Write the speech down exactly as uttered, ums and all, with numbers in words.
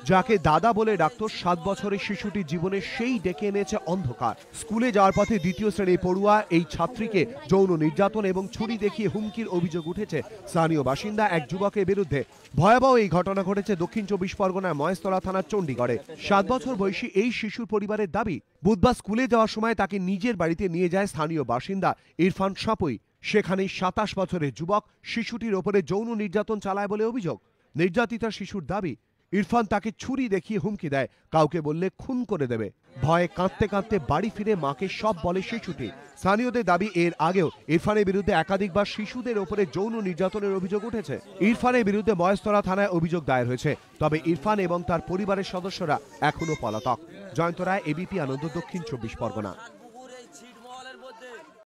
যাকে দাদা বলে ডাকত সাত বছরের শিশুটির জীবনে সেই ডেকে এনেছে অন্ধকার। স্কুলে যাওয়ার পথে দ্বিতীয় শ্রেণীর পড়ুয়া এই ছাত্রীকে যৌন নির্যাতন এবং ছুরি দেখিয়ে হুমকির অভিযোগ উঠেছে স্থানীয় বাসিন্দা এক যুবকের বিরুদ্ধে। ভয়াবহ এই ঘটনা ঘটেছে দক্ষিণ চব্বিশ পরগনার মহেশতলা থানার চণ্ডীগড়ে। সাত বছর বয়সী এই শিশুর পরিবারের দাবি, বুধবার স্কুলে যাওয়ার সময় তাকে নিজের বাড়িতে নিয়ে যায় স্থানীয় বাসিন্দা ইরফান সাপুই। সেখানেই সাতাশ বছরের যুবক শিশুটির ওপরে যৌন নির্যাতন চালায় বলে অভিযোগ। নির্যাতিতা শিশুর দাবি, ইরফান তাকে ছুরি দেখিয়ে হুমকি দেয়, কাউকে বললে খুন করে দেবে। ভয়ে কাঁদতে কাঁদতে বাড়ি ফিরে মাকে সব বলে শিশুটি। স্থানীয়দের দাবি, এর আগেও ইরফানের বিরুদ্ধে একাধিকবার শিশুদের ওপরে যৌন নির্যাতনের অভিযোগ উঠেছে। ইরফানের বিরুদ্ধে মহেশতলা থানায় অভিযোগ দায়ের হয়েছে। তবে ইরফান এবং তার পরিবারের সদস্যরা এখনো পলাতক। জয়ন্ত রায়, এবিপি আনন্দ, দক্ষিণ চব্বিশ পরগনা।